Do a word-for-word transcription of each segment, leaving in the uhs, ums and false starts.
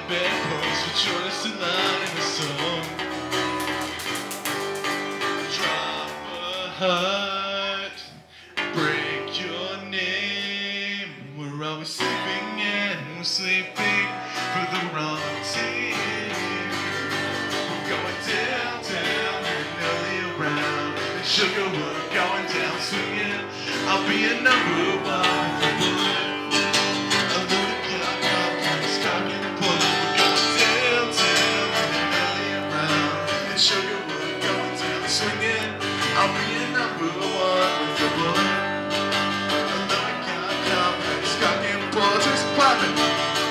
bedpost for choice and line in the song. Drop a heart, break your name. We're always sleeping and we're sleeping for the wrong team. We're going down, down and early around. And sugar, we're going down swinging. I'll be a number one with a bullet. A loaded gun, complex, cock and pull. We're going down, down and early around. And sugar, we're going down swinging. I'll be a number one with a bullet. A loaded gun, complex, cock and pull. Just clapping.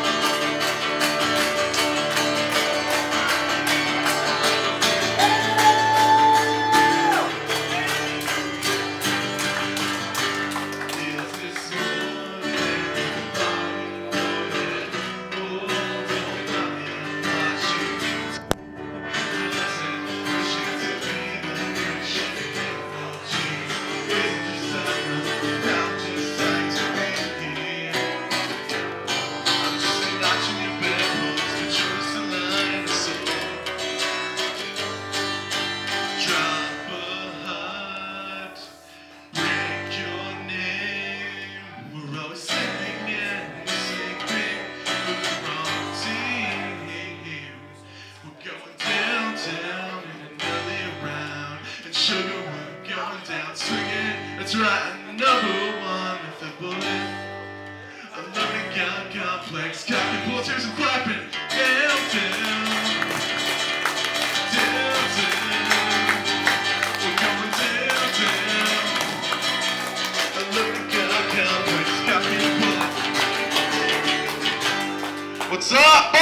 Sugar, we're going down swinging. That's right, number one with a bullet. A loving gun complex, cock and pull, tears and clapping. Down, down, down, down. We're going down, down. A loving gun complex, cock and pull. What's up?